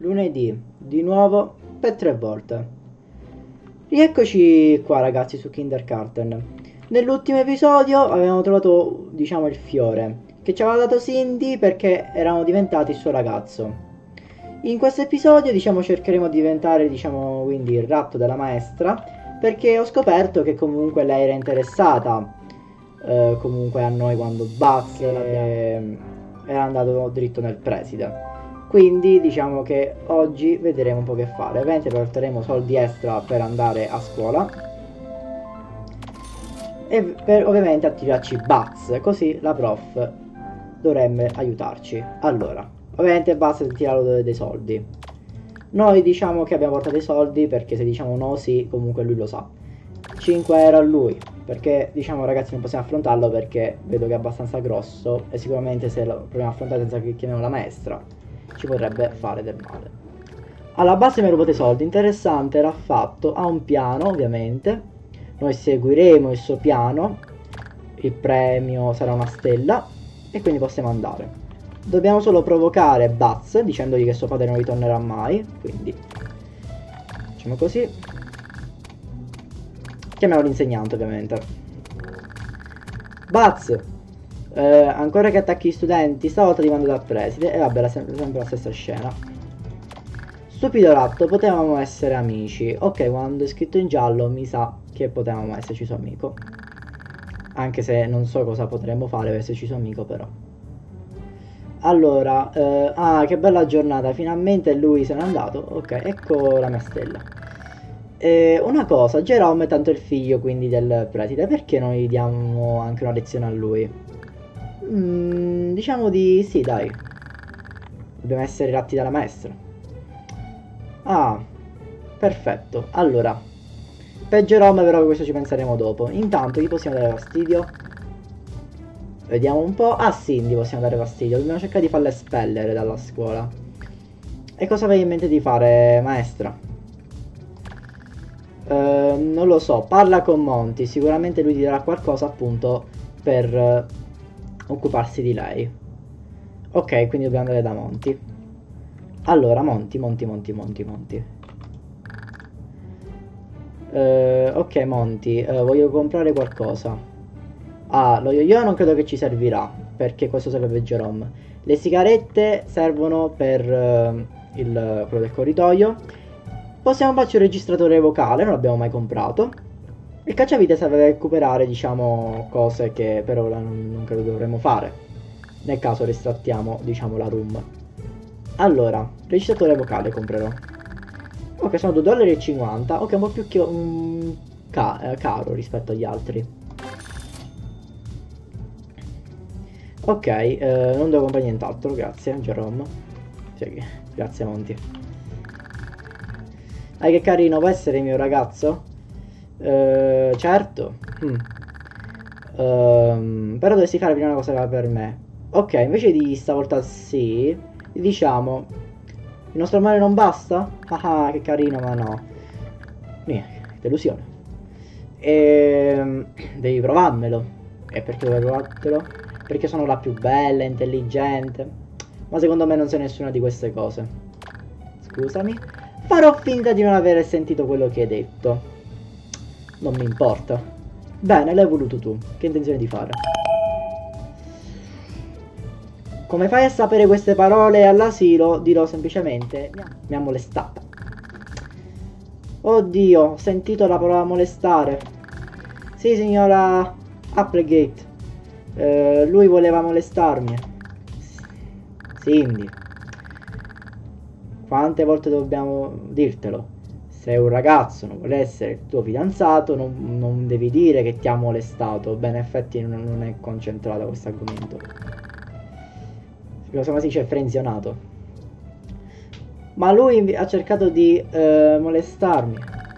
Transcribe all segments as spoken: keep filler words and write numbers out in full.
lunedì, di nuovo per tre volte. Rieccoci qua ragazzi su Kindergarten. Nell'ultimo episodio avevamo trovato, diciamo, il fiore che ci aveva dato Cindy perché eravamo diventati il suo ragazzo. In questo episodio, diciamo, cercheremo di diventare, diciamo, quindi il ratto della maestra, perché ho scoperto che comunque lei era interessata eh, comunque a noi quando Buzz eh, era andato dritto nel preside. Quindi diciamo che oggi vedremo un po' che fare. Ovviamente porteremo soldi extra per andare a scuola e per ovviamente attirarci Buzz, così la prof dovrebbe aiutarci. Allora, ovviamente Buzz tira dei soldi. Noi diciamo che abbiamo portato i soldi perché se diciamo no sì, comunque lui lo sa. cinque euro a lui, perché diciamo ragazzi non possiamo affrontarlo perché vedo che è abbastanza grosso e sicuramente se lo proviamo a affrontare senza che chiamiamo la maestra ci potrebbe fare del male. Alla base mi ha rubato i soldi, interessante, era fatto, ha un piano ovviamente, noi seguiremo il suo piano, il premio sarà una stella e quindi possiamo andare. Dobbiamo solo provocare Buzz dicendogli che suo padre non ritornerà mai, quindi facciamo così. Chiamiamo l'insegnante ovviamente. Buzz, eh, ancora che attacchi gli studenti, stavolta ti mando dal preside. E vabbè, era sempre, sempre la stessa scena. Stupido ratto, potevamo essere amici. Ok, quando è scritto in giallo mi sa che potevamo esserci suo amico. Anche se non so cosa potremmo fare per esserci suo amico però. Allora, eh, ah che bella giornata, finalmente lui se n'è andato. Ok, ecco la mia stella. Eh, una cosa, Jerome è tanto il figlio quindi del preside, perché non gli diamo anche una lezione a lui? Mm, diciamo di sì, dai. Dobbiamo essere ratti dalla maestra. Ah, perfetto. Allora, per Jerome però questo ci penseremo dopo. Intanto gli possiamo dare fastidio? Vediamo un po'. Ah, Cindy possiamo dare fastidio. Dobbiamo cercare di farla espellere dalla scuola. E cosa avevi in mente di fare, maestra? Uh, non lo so, parla con Monty, sicuramente lui ti darà qualcosa appunto per uh, occuparsi di lei. Ok, quindi dobbiamo andare da Monty. Allora, Monty, Monty, Monty, Monty, Monty. Uh, ok, Monty, uh, voglio comprare qualcosa. Ah, lo yo-yo non credo che ci servirà, perché questo serve per Jerome. Le sigarette servono per uh, il, quello del corridoio. Possiamo farci un registratore vocale, non l'abbiamo mai comprato. Il cacciavite serve per recuperare, diciamo, cose che per ora non, non credo dovremmo fare. Nel caso restrattiamo, diciamo, la room. Allora, registratore vocale comprerò. Ok, sono due dollari e cinquanta. Ok, un po' più che un ca eh, caro rispetto agli altri. Ok, eh, non devo comprare nient'altro, grazie, Jerome. Sì, grazie Monty. Ah, che carino, può essere il mio ragazzo? Uh, certo. Hmm. Um, però dovresti fare prima una cosa per me. Ok, invece di stavolta sì, diciamo, il nostro amore non basta? Ah, che carino, ma no. Niente, delusione. E devi provarmelo. E perché dovrei provartelo? Perché sono la più bella, intelligente. Ma secondo me non sei nessuna di queste cose. Scusami. Farò finta di non aver sentito quello che hai detto. Non mi importa. Bene, l'hai voluto tu. Che intenzione di fare? Come fai a sapere queste parole all'asilo? Dirò semplicemente mi ha molestata. Oddio, ho sentito la parola molestare. Sì, signora Applegate. Eh, lui voleva molestarmi. Cindy. Quante volte dobbiamo dirtelo? Sei un ragazzo, non vuole essere il tuo fidanzato, non, non devi dire che ti ha molestato. Beh, in effetti non, non è concentrato questo argomento. Cosa si dice? Frenzionato. Ma lui ha cercato di eh, molestarmi.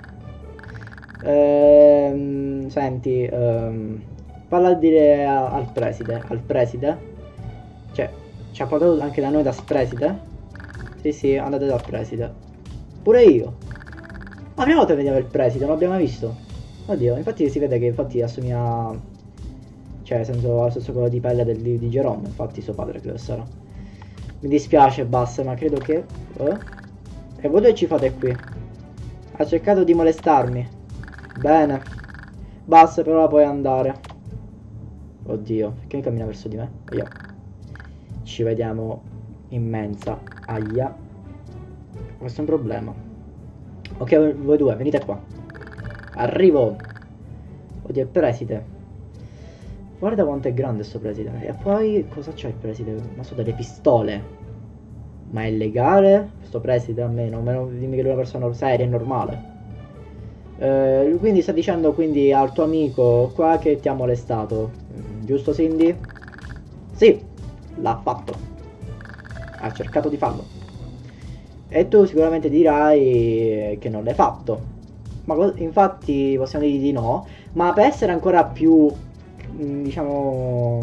Ehm, senti, ehm, parla a dire a, al preside. Al preside? Cioè, ci ha portato anche da noi da preside? Sì, sì, andate dal preside. Pure io. La prima volta veniva il preside, non l'abbiamo mai visto. Oddio, infatti si vede che infatti assomiglia. Cioè, nel senso, ha lo stesso colore di pelle del, di Jerome, infatti suo padre credo sarà. Mi dispiace, basta, ma credo che. Eh? E voi due ci fate qui? Ha cercato di molestarmi. Bene. Basta, però puoi andare. Oddio, perché mi cammina verso di me? Io. Ci vediamo in mensa. Aia. Questo è un problema. Ok, voi due, venite qua. Arrivo. Oddio, il preside. Guarda quanto è grande sto preside. E poi cosa c'è il preside? Ma so delle pistole. Ma è legale? Questo preside almeno. Almeno dimmi che lui è una persona seria e normale. Eh, quindi sta dicendo quindi al tuo amico qua che ti ha molestato. Giusto, Cindy? Sì, l'ha fatto. Ha cercato di farlo. E tu sicuramente dirai che non l'hai fatto. Ma infatti possiamo dire di no. Ma per essere ancora più, diciamo,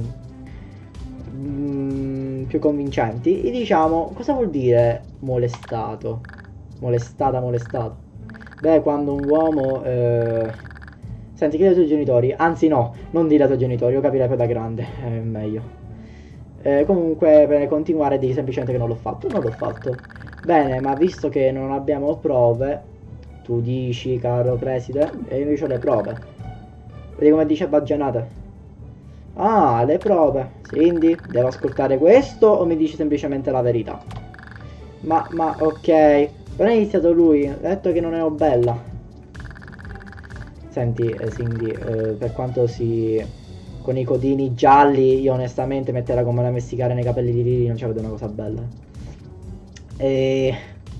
più convincenti, diciamo, cosa vuol dire molestato? Molestata, molestato. Beh, quando un uomo eh... senti, chiedi ai tuoi genitori. Anzi no, non dire ai tuoi genitori, io capirei poi da grande, è meglio. eh, Comunque per continuare dici semplicemente che non l'ho fatto. Non l'ho fatto. Bene, ma visto che non abbiamo prove, tu dici, caro preside, e io invece ho le prove. Vedi come dice baggianate. Ah, le prove. Quindi devo ascoltare questo o mi dici semplicemente la verità? Ma, ma, ok. Però è iniziato lui, ha detto che non ero bella. Senti, eh, Cindy, eh, per quanto si... con i codini gialli, io onestamente metterla come la messicana nei capelli di Lily non ci vedo una cosa bella. E...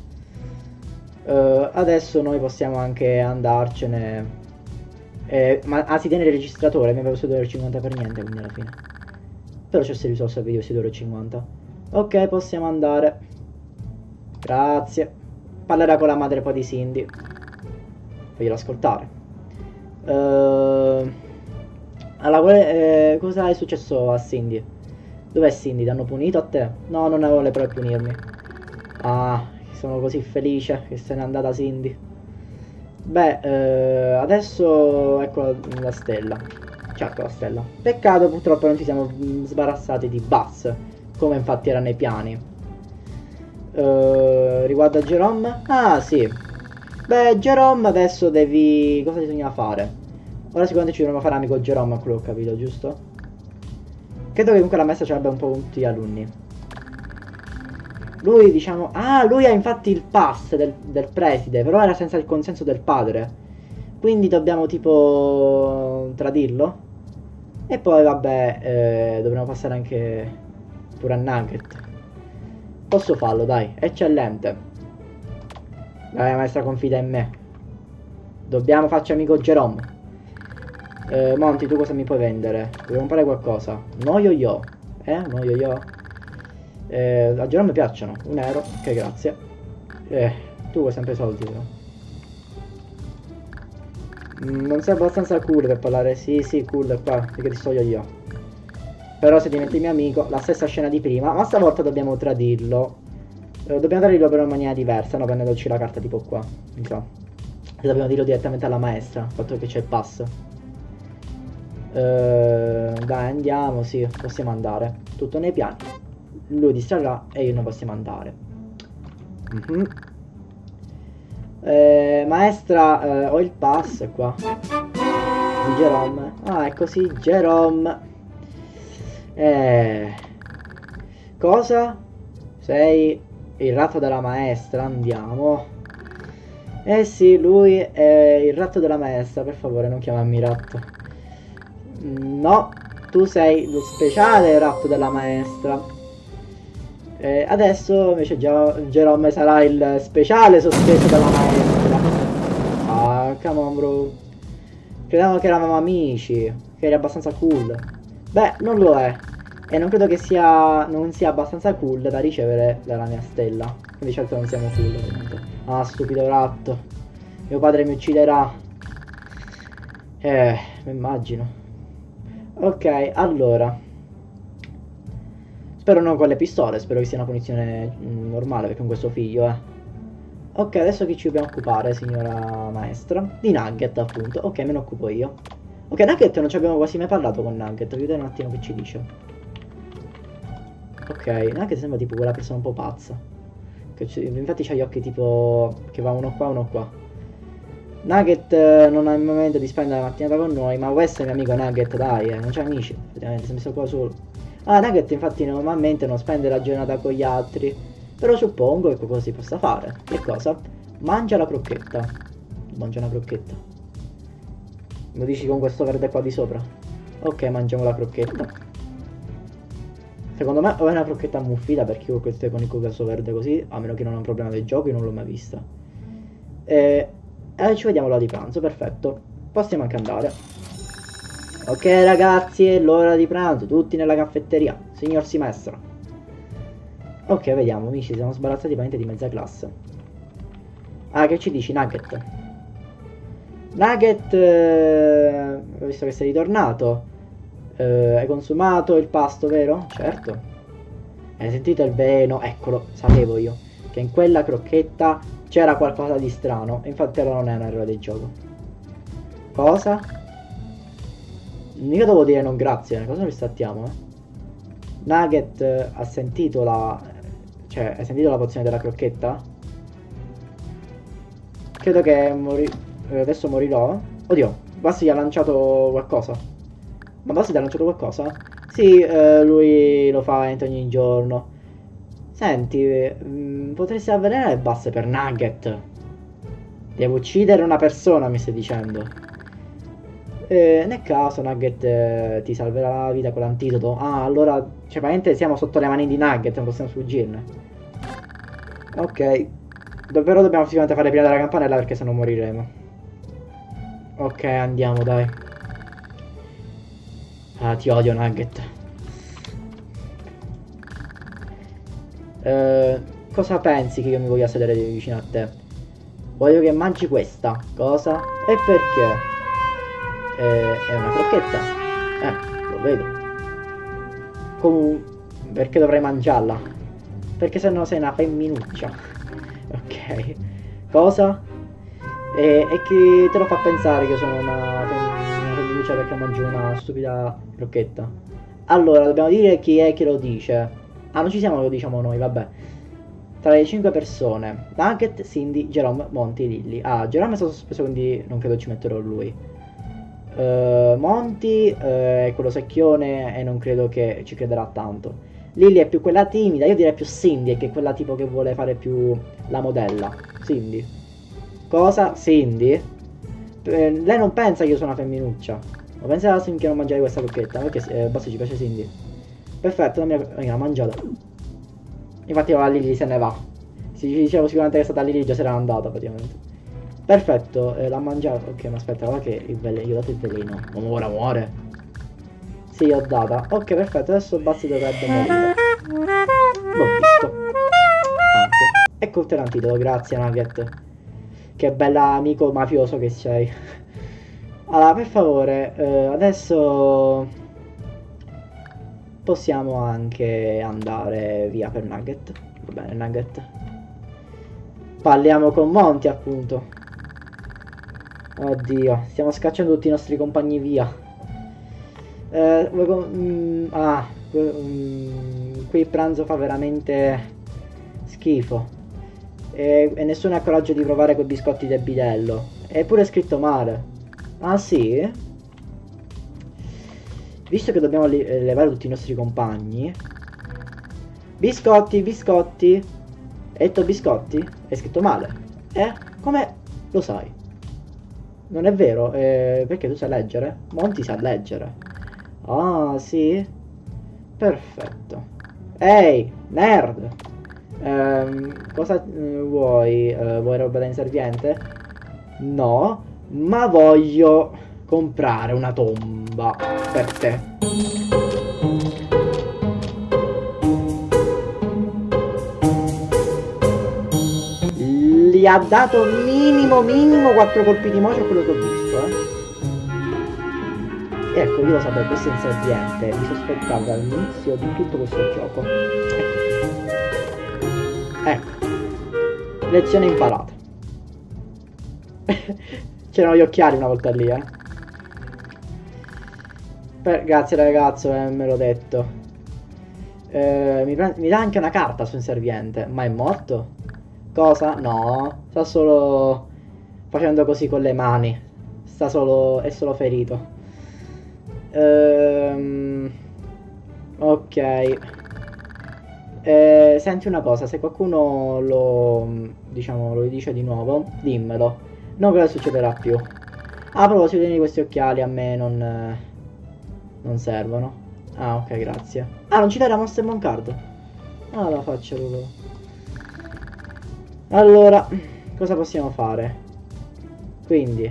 Uh, adesso noi possiamo anche andarcene. Eh, ma ah, si tiene il registratore, mi avevo solo due euro e cinquanta per niente, quindi alla fine. Però c'è se risorsa al video, sei due euro e cinquanta. Ok, possiamo andare. Grazie. Parlerà con la madre poi di Cindy. Voglio ascoltare. Uh, allora, eh, cosa è successo a Cindy? Dov'è Cindy? Ti hanno punito a te? No, non avevo le prove per punirmi. Ah, sono così felice che se n'è andata Cindy. Beh, eh, adesso ecco la, la stella. Certo, la stella. Peccato purtroppo non ci siamo sbarazzati di Buzz, come infatti era nei piani. Uh, riguardo a Jerome? Ah sì. Beh, Jerome adesso devi... cosa bisogna fare? Ora sicuramente ci dovremo fare amico Jerome, a quello che ho capito, giusto? Credo che comunque la maestra ci abbia un po' tutti gli alunni. Lui diciamo... ah, lui ha infatti il pass del, del preside, però era senza il consenso del padre. Quindi dobbiamo tipo tradirlo. E poi vabbè, eh, dovremo passare anche pure a Nugget. Posso farlo, dai, eccellente. Dai, maestra, confida in me. Dobbiamo farci amico Jerome. eh, Monty, tu cosa mi puoi vendere? Devo comprare qualcosa. No yo-yo. Eh, no yo-yo. eh, A Jerome piacciono. Un euro, ok, grazie. Eh, tu vuoi sempre soldi, però. mm, Non sei abbastanza cool per parlare. Sì, sì, cool qua, perché ti sto yo-yo. Però se diventi mio amico, la stessa scena di prima, ma stavolta dobbiamo tradirlo. Eh, dobbiamo tradirlo però in maniera diversa, no? Prendendoci la carta tipo qua. Non so. E dobbiamo dirlo direttamente alla maestra, il fatto che c'è il pass. Eh, dai, andiamo, sì, possiamo andare. Tutto nei piani. Lui distrarrà e io non possiamo andare. Mm-hmm. eh, maestra, eh, ho il pass qua. Di Jerome. Ah, è così, Jerome. Eh, cosa? Sei il ratto della maestra? Andiamo. Eh sì, lui è il ratto della maestra. Per favore, non chiamarmi ratto. No, tu sei lo speciale ratto della maestra. eh, Adesso invece Jerome sarà il speciale sospeso della maestra. Ah, come on, bro. Credevamo che eravamo amici, che eri abbastanza cool. Beh, non lo è. E non credo che sia non sia abbastanza cool da ricevere dalla mia stella. Quindi certo non siamo cool, ovviamente. Ah, stupido ratto. Mio padre mi ucciderà. Eh, mi immagino. Ok, allora. Spero non con le pistole, spero che sia una punizione mm, normale, perché con questo figlio, eh. Ok, adesso chi ci dobbiamo occupare, signora maestra? Di Nugget, appunto. Ok, me ne occupo io. Ok, Nugget non ci abbiamo quasi mai parlato con Nugget. Vedete un attimo che ci dice. Ok, Nugget sembra tipo quella persona un po' pazza. Che infatti c'ha gli occhi tipo che va uno qua uno qua. Nugget eh, non ha il momento di spendere la mattinata con noi, ma questo è il mio amico Nugget, dai, eh, non c'è amici, effettivamente, si è messo qua solo. Ah, Nugget infatti normalmente non spende la giornata con gli altri, però suppongo che qualcosa si possa fare. Che cosa? Mangia la crocchetta. Mangia una crocchetta. Lo dici con questo verde qua di sopra? Ok, mangiamo la crocchetta. Secondo me o è una crocchetta ammuffita, perché io questo con il coso verde così, a meno che non è un problema del gioco, io non l'ho mai vista. E... Eh, ci vediamo l'ora di pranzo, perfetto. Possiamo anche andare. Ok ragazzi, è l'ora di pranzo, tutti nella caffetteria. Signor Simestro. Ok, vediamo, amici, siamo sbarazzati veramente di mezza classe. Ah, che ci dici, Nugget? Nugget, eh, visto che sei ritornato, eh, hai consumato il pasto, vero? Certo. Hai sentito il veleno? Eccolo, sapevo io che in quella crocchetta c'era qualcosa di strano. Infatti allora non è un errore del gioco. Cosa? Mica devo dire non grazie, cosa ristattiamo, eh? Nugget eh, ha sentito la... Cioè, hai sentito la pozione della crocchetta? Credo che mori... eh, adesso morirò. Oddio, Bassi gli ha lanciato qualcosa. Ma Bassi ti ha lanciato qualcosa? Sì, eh, lui lo fa ogni giorno. Senti, mh, potresti avvelenare Bassi per Nugget. Devo uccidere una persona, mi stai dicendo. Eh, nel caso Nugget eh, ti salverà la vita con l'antidoto. Ah, allora, cioè, praticamente siamo sotto le mani di Nugget, non possiamo sfuggirne. Ok. Però dobbiamo sicuramente fare prima della campanella, perché sennò moriremo. Ok, andiamo, dai. Ah, ti odio, Nugget. Eh, cosa pensi che io mi voglia sedere vicino a te? Voglio che mangi questa. Cosa? E perché? Eh, è una crocchetta. Eh, lo vedo. Comunque, perché dovrei mangiarla? Perché sennò sei una femminuccia. Ok. Cosa? E, e che te lo fa pensare che sono una, una femminuccia perché mangio una stupida crocchetta? Allora, dobbiamo dire chi è che lo dice. Ah, non ci siamo, lo diciamo noi, vabbè. Tra le cinque persone, Nugget, Cindy, Jerome, Monty, Lilly. Ah, Jerome è stato sospeso, quindi non credo ci metterò lui. Uh, Monty uh, è quello secchione e non credo che ci crederà tanto. Lily è più quella timida, io direi più Cindy, che è quella tipo che vuole fare più la modella. Cindy. Cosa? Cindy? Eh, lei non pensa che io sono una femminuccia. Ma pensa che non mangiare questa crocchetta, perché eh, basta, ci piace Cindy. Perfetto, la mia, la mia l'ha mangiata. Infatti la Lily se ne va. Si dicevo sicuramente che è stata Lily, già se n'era andata praticamente. Perfetto, eh, l'ha mangiato. Ok, ma aspetta, guarda che il veleno, io ho dato il veleno. Ma ora muore. Sì, ho data. Ok, perfetto, adesso Bassi dovrebbe morire. L'ho visto. Anche. Ecco te l'antidoto, grazie Nugget. Che bella amico mafioso che sei. Allora, per favore, eh, adesso possiamo anche andare via per Nugget. Va bene, Nugget. Parliamo con Monty, appunto. Oddio, stiamo scacciando tutti i nostri compagni via. Eh, mm, ah, mm, qui il pranzo fa veramente schifo. E, e nessuno ha coraggio di provare quei biscotti del bidello. Eppure è scritto male. Ah sì? Visto che dobbiamo levare tutti i nostri compagni. Biscotti, biscotti. Hai detto biscotti? È scritto male. Eh? Come lo sai? Non è vero, eh, perché tu sai leggere? Monty sa leggere. Ah, sì? Perfetto. Ehi, nerd! Ehm, cosa eh, vuoi? Eh, vuoi roba da inserviente? No, ma voglio comprare una tomba per te. Gli ha dato minimo minimo quattro colpi di mocio a quello che ho visto, eh. Ecco, io lo sapevo, questo è inserviente. Mi sospettavo dall'inizio di tutto questo gioco. Ecco. Ecco. Lezione imparata. C'erano gli occhiali una volta lì, eh. Per... Grazie ragazzo, eh, me l'ho detto. Eh, mi, mi dà anche una carta su inserviente. Ma è morto? Cosa? No, sta solo facendo così con le mani. Sta solo, è solo ferito. Ehm, ok. Eh, senti una cosa, se qualcuno lo, diciamo, lo dice di nuovo, dimmelo. Non che succederà più. Ah, a proposito di questi occhiali, a me non, eh, non servono. Ah, ok, grazie. Ah, non ci dai la Monster Mon Card? Ah, la faccio proprio. Allora, cosa possiamo fare? Quindi,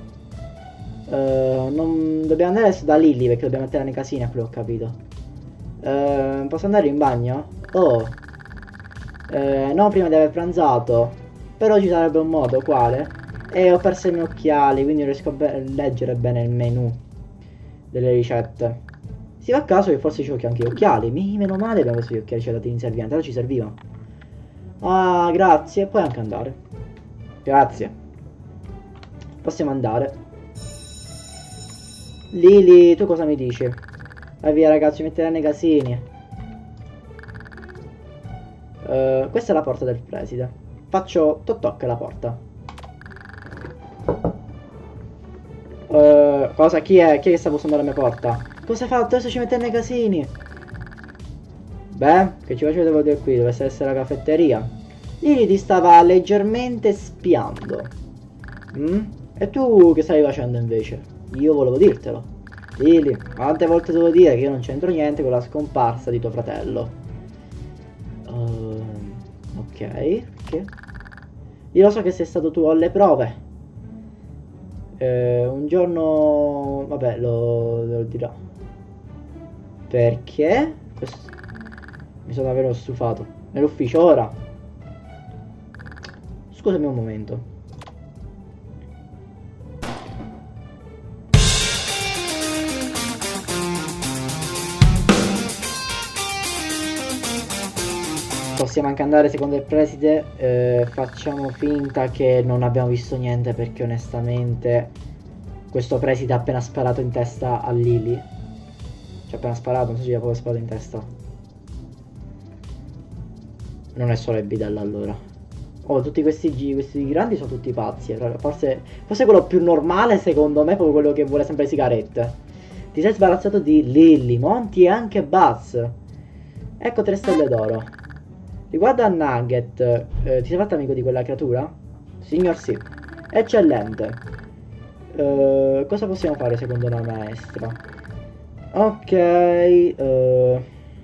eh, non dobbiamo andare adesso da Lily perché dobbiamo mettere nei casini, a quello che ho capito. Eh, posso andare in bagno? Oh, eh, no, prima di aver pranzato. Però ci sarebbe un modo, quale? E ho perso i miei occhiali, quindi non riesco a be leggere bene il menu delle ricette. Si va a caso che forse ci ho anche gli occhiali. Mi, meno male abbiamo questi occhiali, ci ha dati inservienti, allora ci serviva. Ah, grazie, puoi anche andare. Grazie. Possiamo andare. Lily, tu cosa mi dici? Vai via ragazzi, metterai nei casini. Uh, questa è la porta del preside. Faccio toc toc alla porta. Uh, cosa? Chi è? Chi è che sta bussando alla mia porta? Cosa hai fatto? Adesso ci mette nei casini. Beh, che ci facete voi qui? Dovesse essere la caffetteria. Lily ti stava leggermente spiando. Mm? E tu che stavi facendo invece? Io volevo dirtelo. Lily, quante volte devo dire che io non c'entro niente con la scomparsa di tuo fratello? Uh, ok, ok. Io lo so che sei stato tu alle prove. Eh, un giorno... Vabbè, lo, lo dirò. Perché? Questo... Mi sono davvero stufato. Nell'ufficio ora. Scusami un momento. Possiamo anche andare secondo il preside. eh, Facciamo finta che non abbiamo visto niente, perché onestamente questo preside ha appena sparato in testa a Lily. Ci ha appena sparato, non so se gli ha proprio sparato in testa. Non è solo il bidello allora. Oh, tutti questi, questi grandi sono tutti pazzi. Forse, forse quello più normale secondo me è proprio quello che vuole sempre le sigarette. Ti sei sbarazzato di Lily, Monty e anche Buzz. Ecco tre stelle d'oro. Riguardo a Nugget, eh, ti sei fatto amico di quella creatura? Signor sì. Eccellente. Uh, cosa possiamo fare secondo la maestra? Ok. Uh...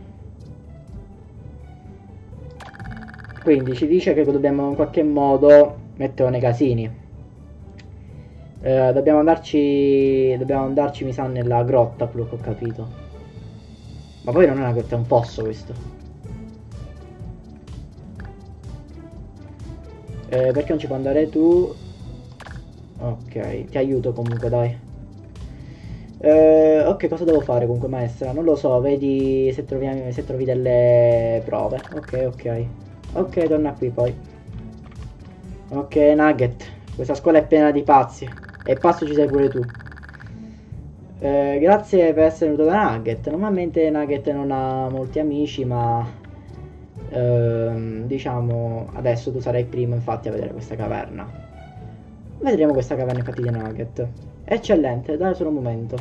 Quindi ci dice che dobbiamo in qualche modo metterlo nei casini. Uh, dobbiamo andarci. Dobbiamo andarci, mi sa, nella grotta, quello che ho capito. Ma poi non è una grotta, è un fosso questo. Eh, perché non ci può andare tu? Ok, ti aiuto comunque, dai. Eh, ok, cosa devo fare comunque, maestra? Non lo so, vedi se trovi, se trovi delle prove. Ok, ok. Ok, torna qui poi. Ok, Nugget. Questa scuola è piena di pazzi. E pazzo ci sei pure tu. Eh, grazie per essere venuto da Nugget. Normalmente Nugget non ha molti amici, ma... Ehm, diciamo adesso tu sarai il primo infatti a vedere questa caverna. Vedremo questa caverna infatti di Nugget. Eccellente, dai solo un momento.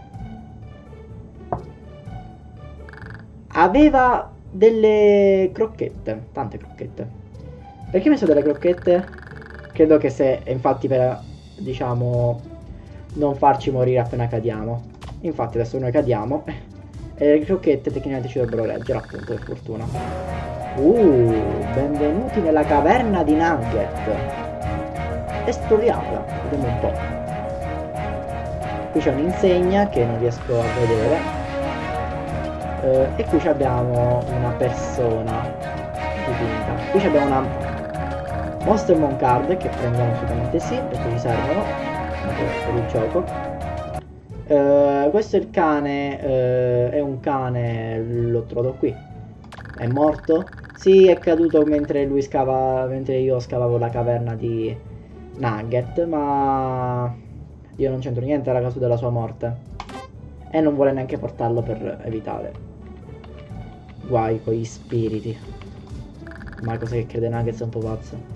Aveva delle crocchette, tante crocchette. Perché mi sono delle crocchette? Credo che se, infatti per, diciamo, non farci morire appena cadiamo. Infatti adesso noi cadiamo e le crocchette tecnicamente ci dovrebbero reggere, appunto, per fortuna. Uh, benvenuti nella caverna di Nugget. Esploriamola, vediamo un po'. Qui c'è un'insegna che non riesco a vedere. Uh, e qui abbiamo una persona dipinta. Qui abbiamo una Monster Mon Card che prendiamo assolutamente sì, perché ci servono per il gioco. Uh, questo è il cane, uh, è un cane, l'ho trovato qui. È morto? Sì, è caduto mentre lui scava, mentre io scavavo la caverna di Nugget, ma io non c'entro niente alla causa della sua morte. E non vuole neanche portarlo per evitare guai con gli spiriti. Ma cosa che crede Nugget è un po' pazzo.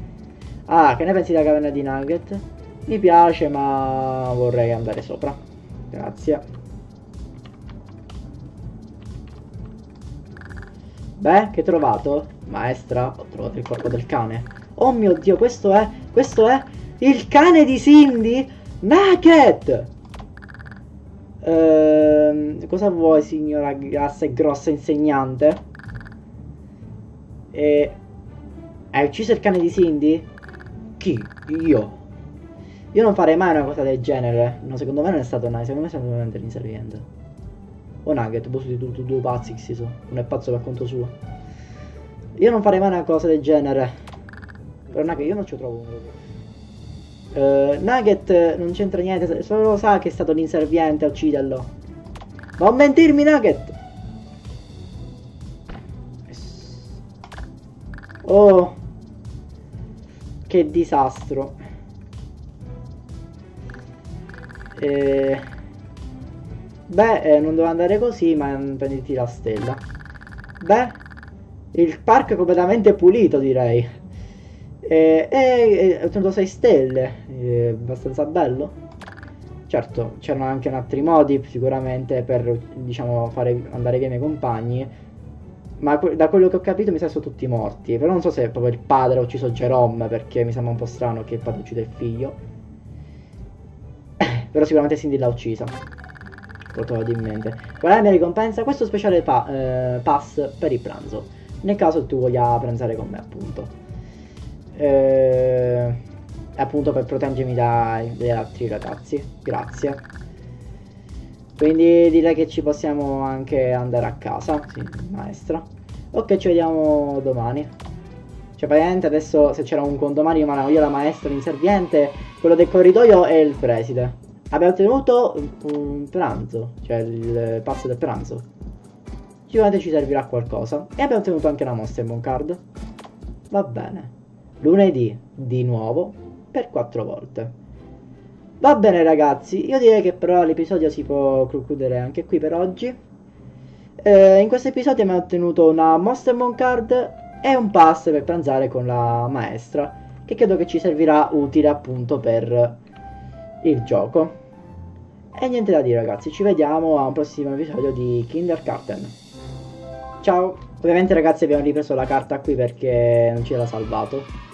Ah, che ne pensi della caverna di Nugget? Mi piace, ma vorrei andare sopra. Grazie. Beh, che hai trovato? Maestra, ho trovato il corpo del cane. Oh mio Dio, questo è... Questo è... Il cane di Cindy? Nugget! Ehm, cosa vuoi, signora grassa e grossa insegnante? E... Hai ucciso il cane di Cindy? Chi? Io. Io non farei mai una cosa del genere. No, secondo me non è stato Nugget, secondo me è stato veramente l'inserviente. O Nugget, boh, tutti due, due pazzi che si sono. Uno è pazzo per conto suo. Io non farei mai una cosa del genere. Però Nugget, io non ci trovo uno. Uh, Nugget non c'entra niente, solo sa che è stato l'inserviente a ucciderlo. Ma non mentirmi, Nugget! Oh, che disastro. Eh, beh, eh, non doveva andare così, ma prenditi la stella. Beh, il parco è completamente pulito, direi. E eh, eh, ho ottenuto sei stelle, eh, abbastanza bello. Certo, c'erano anche altri modi sicuramente per, diciamo, fare andare via i miei compagni. Ma da quello che ho capito mi sa che sono tutti morti. Però non so se proprio il padre ha ucciso Jerome, perché mi sembra un po' strano che il padre uccida il figlio. Però sicuramente Cindy l'ha uccisa. Lo trovo in mente. Qual è la mia ricompensa? Questo speciale pa eh, pass per il pranzo. Nel caso tu voglia pranzare con me, appunto. Eh, appunto per proteggermi dai, dagli altri ragazzi. Grazie. Quindi direi che ci possiamo anche andare a casa. Sì, maestra. Ok, ci vediamo domani. Cioè praticamente adesso se c'era un condomani rimanavo io, la maestra, l'inserviente, quello del corridoio e il preside. Abbiamo ottenuto un, un pranzo, cioè il passo del pranzo. Sicuramente ci servirà qualcosa. E abbiamo ottenuto anche la Monstermon card. Va bene. Lunedì, di nuovo, per quattro volte. Va bene ragazzi, io direi che però l'episodio si può concludere anche qui per oggi. Eh, in questo episodio abbiamo ottenuto una Monstermon card e un pass per pranzare con la maestra, che credo che ci servirà utile appunto per il gioco. E niente da dire ragazzi, ci vediamo a un prossimo episodio di Kindergarten. Ciao! Ovviamente ragazzi abbiamo ripreso la carta qui perché non ce l'ha salvato.